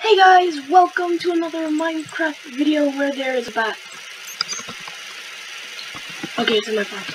Hey guys, welcome to another Minecraft video where there is a bat. Okay, it's in my phone.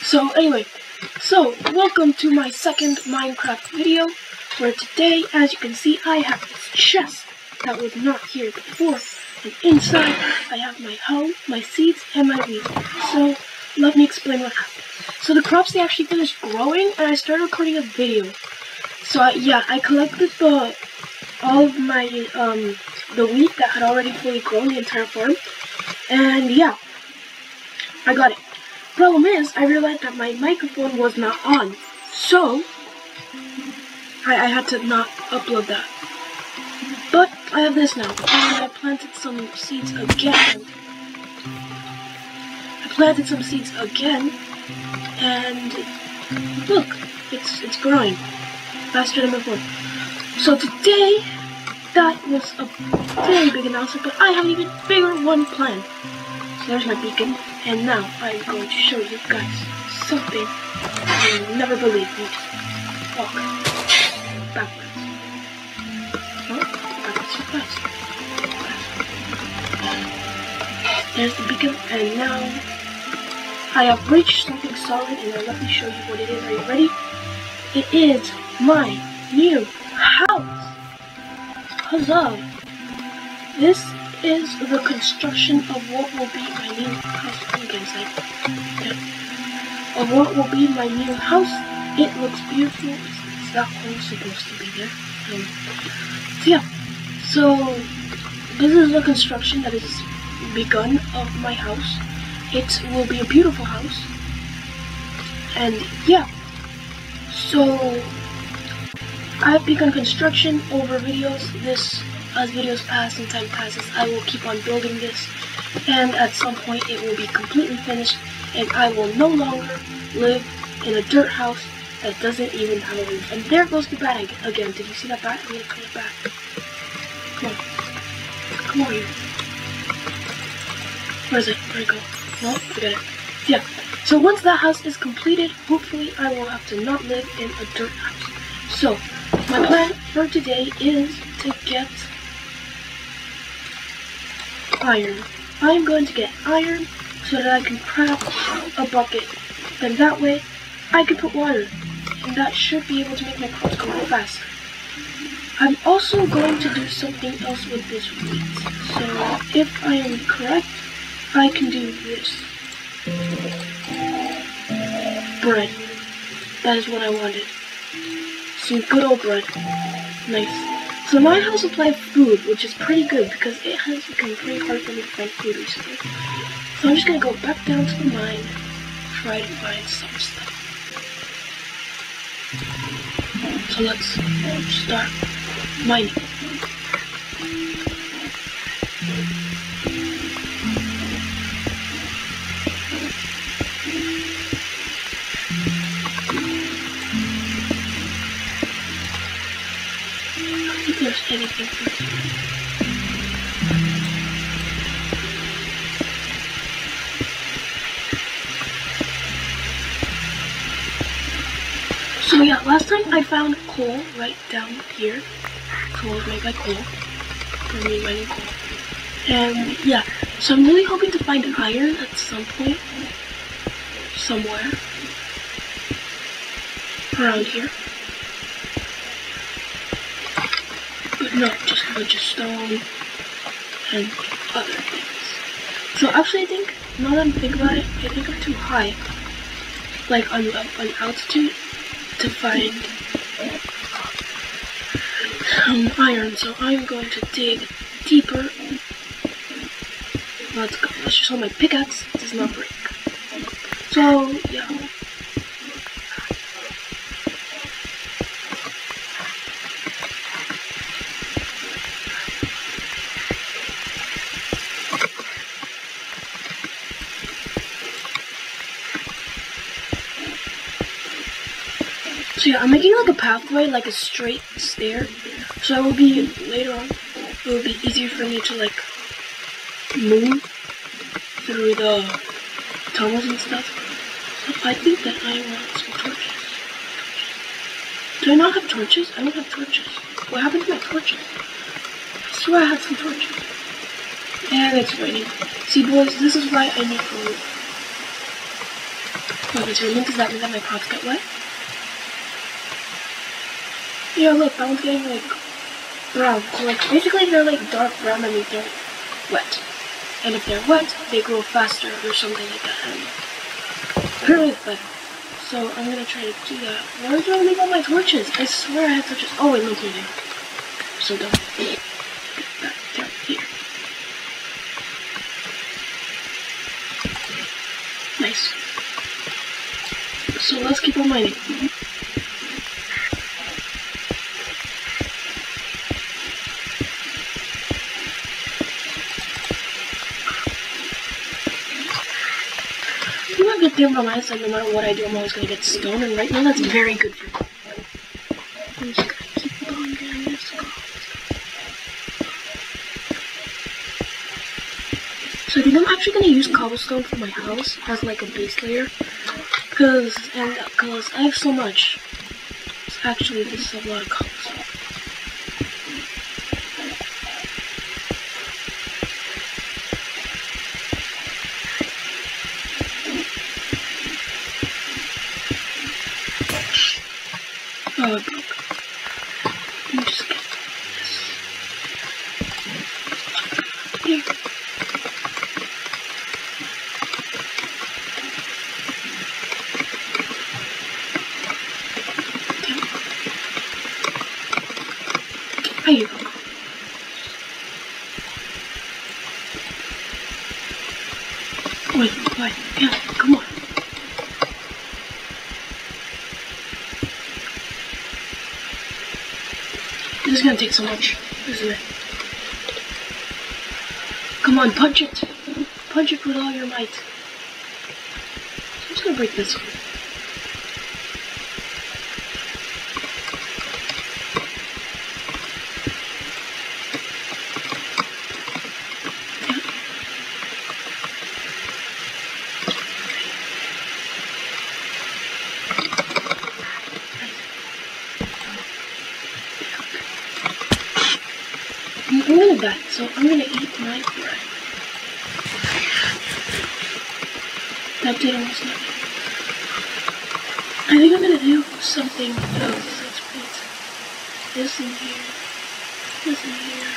So welcome to my second Minecraft video, where today, as you can see, I have this chest that was not here before. And inside, I have my hoe, my seeds, and my wheat. So, let me explain what happened. So the crops, they actually finished growing, and I started recording a video. So I collected all of my, the wheat that had already fully grown, the entire farm, and yeah, I got it. Problem is, I realized that my microphone was not on, so I had to not upload that. But I have this now, and I planted some seeds again. And look, it's growing faster than before. So today, that was a very big announcement, but I have an even bigger one planned. So there's my beacon, and now I'm going to show you guys something you'll never believe me. Walk backwards. Oh, backwards so fast. There's the beacon, and now I have reached something solid, and now let me show you what it is. Are you ready? It is my new house! Huzzah! This is the construction of what will be my new house. Let me get inside. Yeah. Of what will be my new house. It looks beautiful. It's that hole supposed to be there. So this is the construction that is begun of my house. It will be a beautiful house. And yeah. So I've begun construction over videos. As videos pass and time passes, I will keep on building this, and at some point it will be completely finished, and I will no longer live in a dirt house that doesn't even have a roof. And there goes the bat again. Did you see that bat? I'm gonna come back. Come on here. Where is it? Where'd it go? No, forget it. Yeah. So once that house is completed, hopefully I will have to not live in a dirt house. So my plan for today is to get iron. I am going to get iron so that I can craft a bucket. Then that way I can put water, and that should be able to make my crops grow faster. I'm also going to do something else with this wheat. So if I am correct, I can do this. Bread. That is what I wanted. Some good old bread. Nice. So my house supplies food, which is pretty good because it has become pretty hard for me to find food recently. So I'm just gonna go back down to the mine, try to find some stuff. So let's start mining. There's anything for here. So yeah, last time I found coal right down here. Coal is made by coal. For me mining coal. And yeah, so I'm really hoping to find iron at some point. Somewhere. Around here. But no, just a bunch of stone and other things. So actually I think, now that I'm thinking about it, I think I'm too high, like on altitude, to find iron. So I'm going to dig deeper. Let's go. Let's just hold my pickaxe. It does not break. So yeah. So yeah, I'm making like a pathway, like a straight stair. So it will be, later on, it will be easier for me to like move through the tunnels and stuff. So I think that I want some torches. Do I not have torches? I don't have torches. What happened to my torches? I swear I had some torches. And it's raining. See, boys, this is why I need food. Okay, so does that mean that my pots get wet? Yeah, look, that one's getting, like, brown. So, like, basically they're, like, dark brown, that means they're wet. And if they're wet, they grow faster or something like that. I don't know. Apparently it's better. So I'm gonna try to do that. Where do I leave all my torches? I swear I had torches. Oh wait, look here. So dumb. Get that down here. Nice. So let's keep on mining. You might get there on my side, no matter what I do, I'm always gonna get stone, and right now that's very good for me. I'm just gonna keep on getting this gold. So I think I'm actually gonna use cobblestone for my house as like a base layer. Cause I have so much. It's actually, this is a lot of cobblestone. Oh, it broke. Let me just get this. Here. There you go. Wait, yeah, come on. This is gonna take so much, isn't it? Come on, punch it! Punch it with all your might. I'm just gonna break this one. I'm gonna die, so I'm gonna eat my bread. That did almost nothing. I think I'm gonna do something else. Let's put this in here, this in here.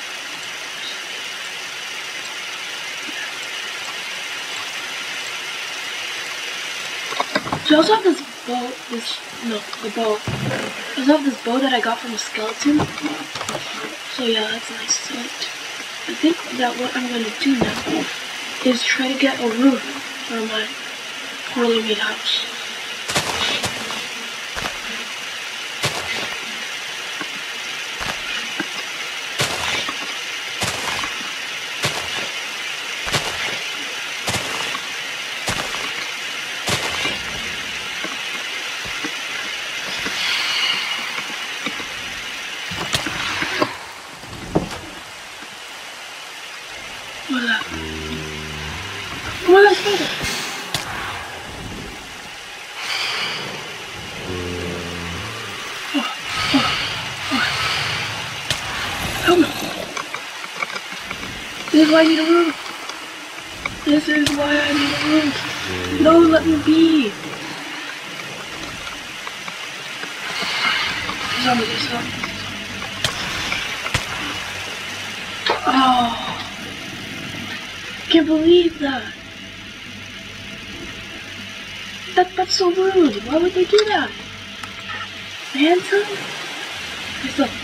So I also have this bow, the bow. I also have this bow that I got from a skeleton. So yeah, that's nice. So I think that what I'm gonna do now is try to get a roof for my poorly made house. What's that? Oh my god, spider! Help me! This is why I need a roof! This is why I need a roof! No, let me be! Zombie, zombie. Oh! I can't believe that! That's so rude! Why would they do that? Phantom? What's up?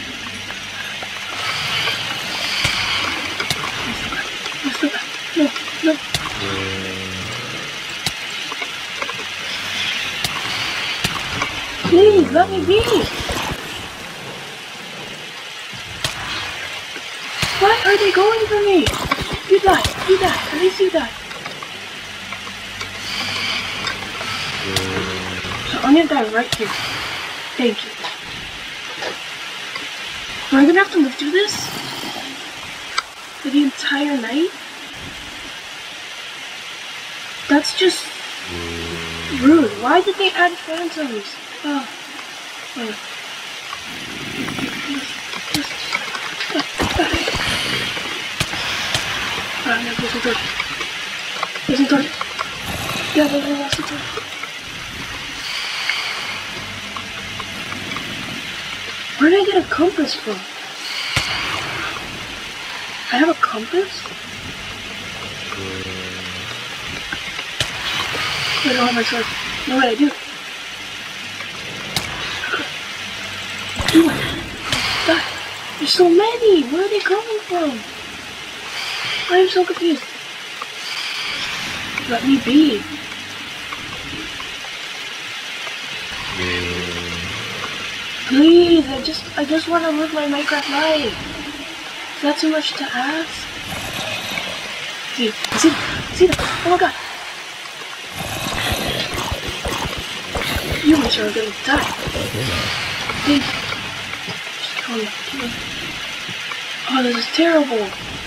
What's up? No, no. Please, let me be! Why are they going for me? You die, at least you die. So I'm gonna die right here. Thank you. Am I gonna have to live through this? For the entire night? That's just rude. Why did they add phantoms? Oh. Oh. There's a torch. There's a torch. Yeah, there's a torch. Where did I get a compass from? I have a compass? I don't have my sword. No, what I do? Do I? There's so many! Where are they coming from? I am so confused. Let me be. Please, I just want to live my Minecraft life. Is that too much to ask? See them. Oh my god. Humans are gonna die. Please. Just kill me. Oh, this is terrible.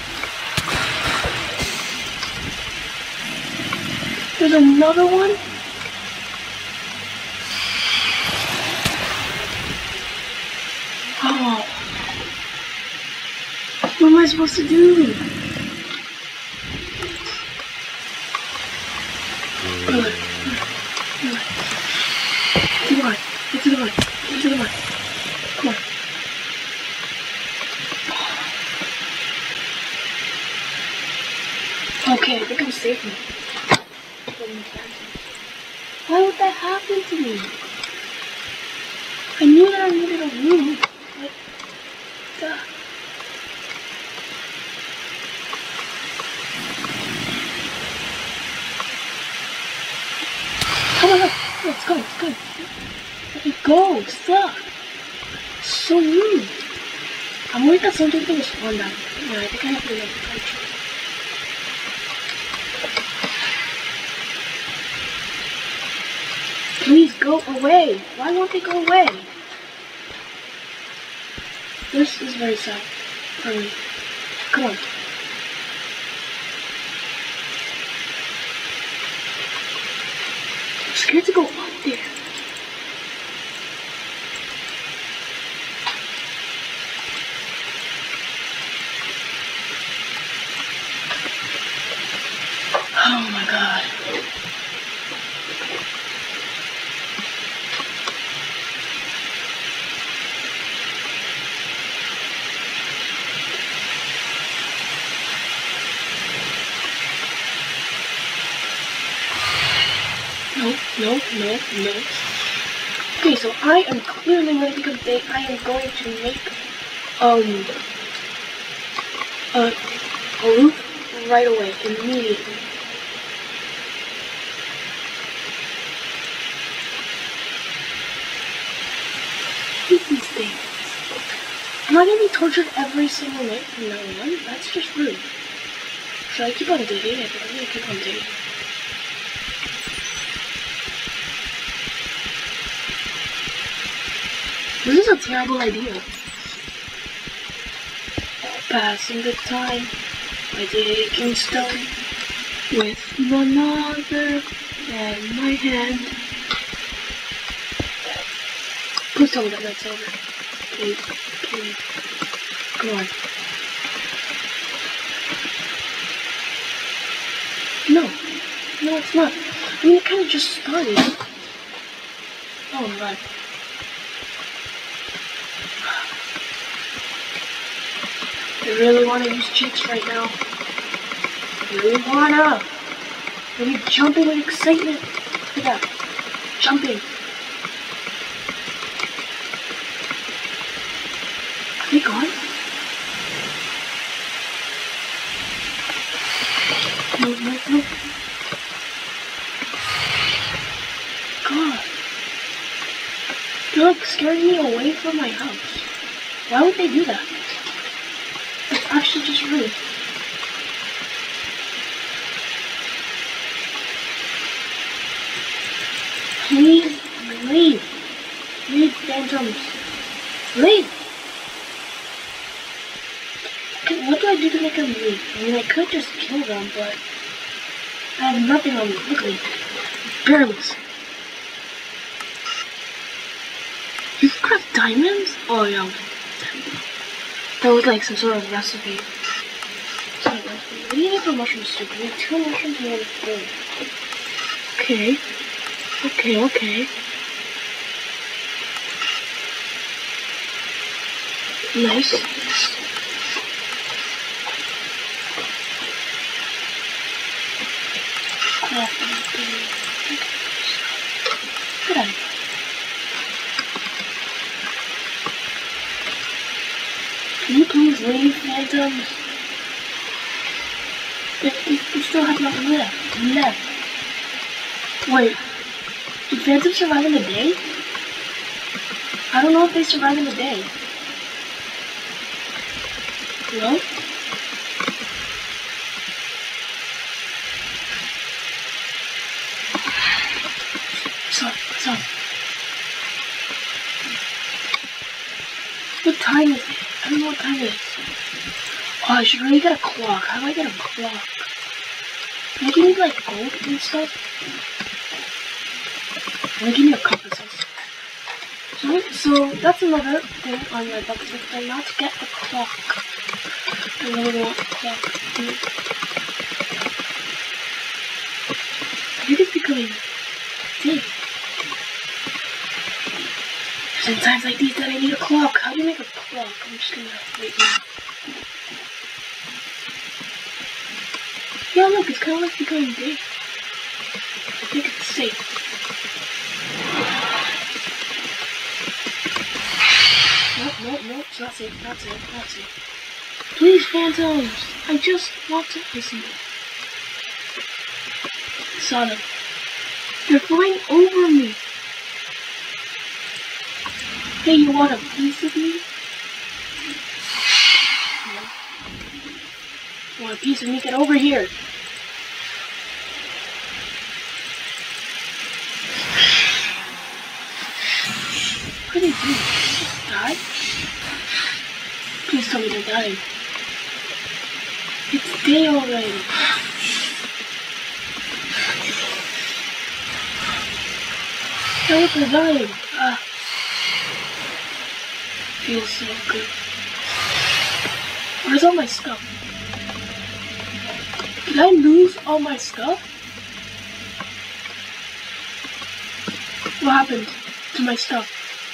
There's another one? Oh. What am I supposed to do? Get to the mine. Come on. Okay, I think I'm safe now. Why would that happen to me? I knew that I needed a room. Like, duh. Oh my god! Oh, it's coming. Let me go! Stop! So rude! I'm worried that something's gonna spawn down. No, I think I have to make a country. Please go away! Why won't they go away? This is very sad for me. Come on. I'm scared to go up there. Oh my god. No. Okay, so I am clearly going to become big. I am going to make a roof right away, immediately. I hate these things. Am I going to be tortured every single night from now on? That's just rude. Should I keep on digging? I think I'm going to keep on digging. This is a terrible idea. Passing the time by taking stone with one other and my hand. Please tell me that night's over. Please. Come on. No, it's not. I mean, it kind of just started. Oh my god. I really want to use cheats right now. I really wanna. I'm jumping with excitement. Look at that. Jumping. Are they gone? No. God. They're like scaring me away from my house. Why would they do that? It's actually just rude. Please leave. Leave, phantoms. Leave. Okay, what do I do to make them leave? I mean, I could just kill them, but I have nothing on me. Look at me. Bareless. You can craft diamonds? Oh, yeah. That was like some sort of recipe. What need it for mushroom soup. We need 2 mushrooms and 1 bowl. Okay. Okay. Nice. Good idea. Can you please leave, phantoms? You still have not left. Wait, do phantoms survive in the day? I don't know if they survive in the day. Hello? Son. What time is it? I don't know what time it is. Oh, I should really get a clock. How do I get a clock? Can you give me like gold and stuff? Can you give me a compass? So that's another thing on my bucket list. I'm not to get the clock. I really want the clock. I think it's becoming deep. There's times like these that I need a clock. How do you make a clock? I'm just gonna wait now. Yeah, look, it's kind of like becoming big. I think it's safe. Nope, it's not safe. Please, phantoms, I just want to listen. Saw them. They're flying over me. Hey, you want a piece of me? No. You want a piece of me? Get over here. What did they do? Just die? Please tell me they're dying. It's day already. Oh, look, they're dying. Feels so good. Where's all my stuff? Did I lose all my stuff? What happened to my stuff?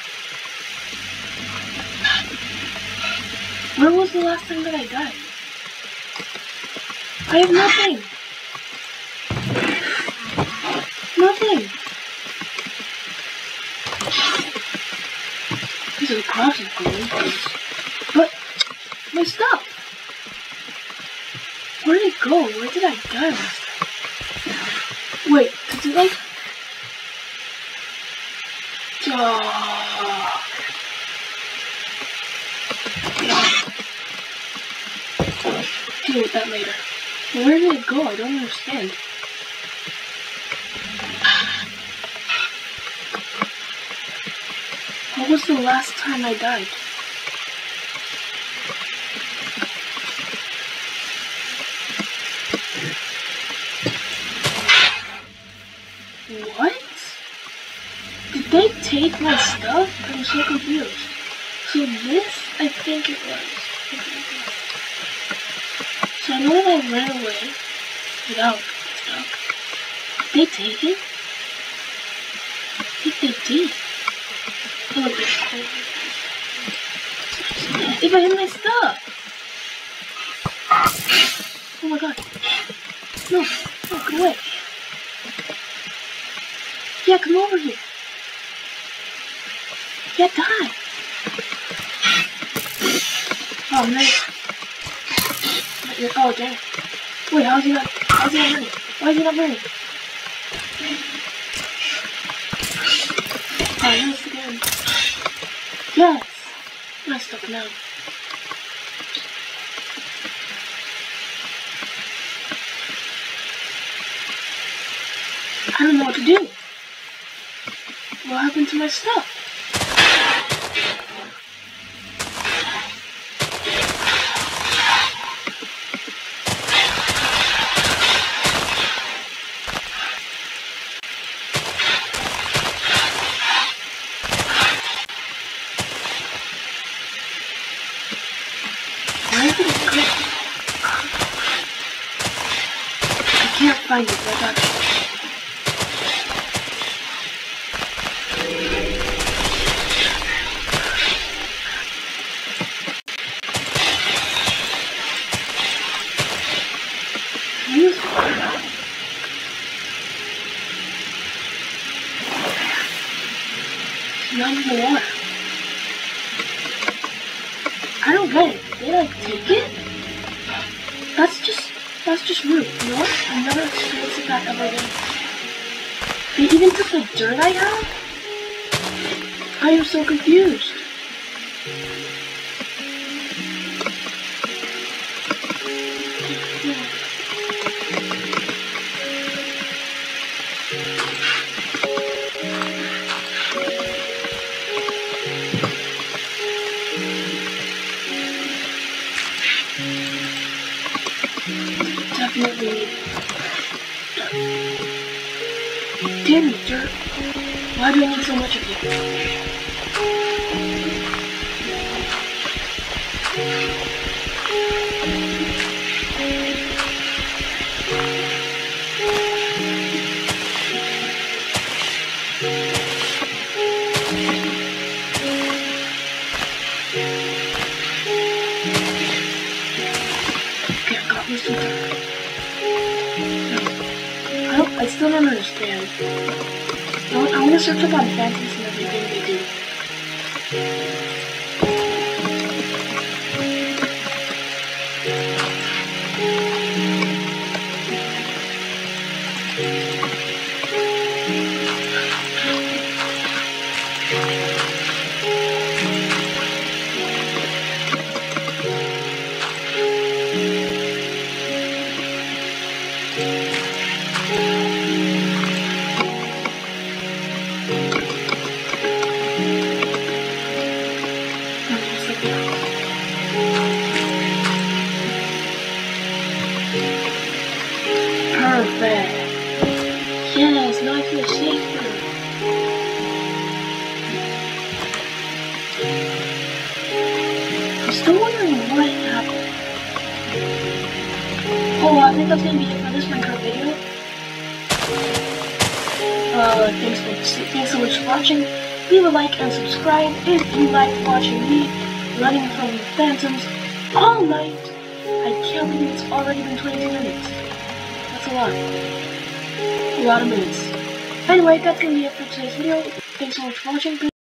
Where was the last time that I died? I have nothing. Nothing. These are the crops of gold. But my stuff. Where did it go? Where did I die last time? Wait, did it like... Deal with that later. But where did it go? I don't understand. What was the last time I died? What? Did they take my stuff? I'm so confused. So this, I think it was. So I know that I ran away without stuff. Did they take it? I think they did. Oh, look, it's cold. If I hit my stuff! Oh my god. No, come away. Yeah, come over here. Yeah, die. Oh, nice. Oh, dang. Wait, how's he not running? Why is he not running? Oh, nice again. Yes! My stuff now. I don't know what to do. What happened to my stuff? Where did it go? find it, I got you. Not in the water. I don't get it. Did they like take it? That's just rude, you know what? I've never experienced that ever again. They even took the dirt I have? I am so confused. Definitely dirt. Damn you, dirt. Why do I need so much of you? Okay, I got me some dirt. I still don't understand. I want to search up on Phantoms and everything they do. Perfect. Yes, now I feel safer. I'm still wondering what happened. Oh, I think that's gonna be it for this Minecraft video. Thanks so much for watching. Leave a like and subscribe if you like watching me running from phantoms all night. I can't believe it's already been 22 minutes. That's a lot. A lot of minutes. Anyway, that's gonna be it for today's video. Thanks so much for watching.